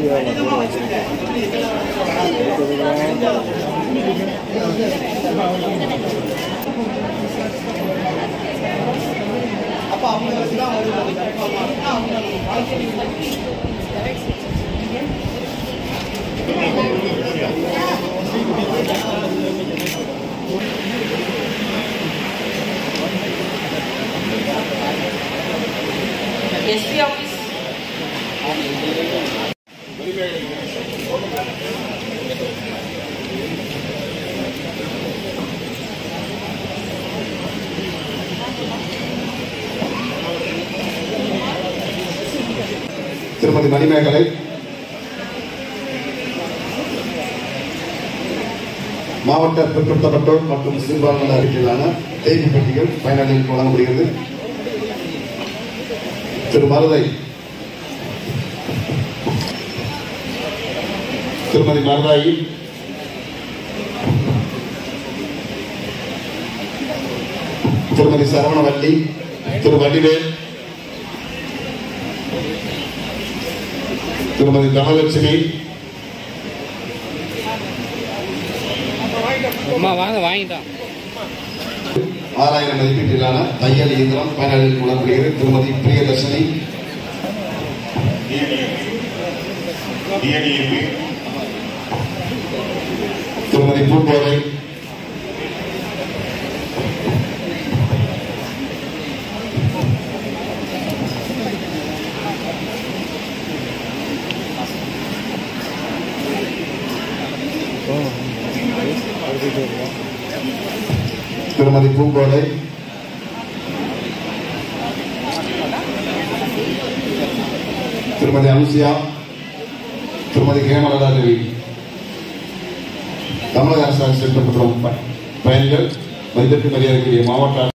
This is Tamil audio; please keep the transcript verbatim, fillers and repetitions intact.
S P office. திருமதி மணிமேகலை மாவட்ட பிற்படுத்தப்பட்டோர் மற்றும் சிறுபான்மையினர் அடிப்படையிலான தேய்ப்பு பெட்டிகள் பயனாளிகளுக்கு வழங்கப்படுகிறது. திரு மருதை திருமதி மருதாயி திருமதி சரவணவல்லி திரு வடிவேல் திருமதி தனலட்சுமி ஆறாயிரம் மதிப்பீட்டிலான தையல் இயந்திரம் பயனாளிகளுக்கு வழங்கப்படுகிறது. திருமதி பிரியதர்ஷினி திருமதி பூங்கோதை திருமதி பூங்கோதை திருமதி அனுசியா திருமதி ஹேமலதா தேவி. தமிழக அரசால் செயல்படுத்தப்படும் பயன்கள் மதிப்பிற்கு மரியாதைக்குரிய மாவட்ட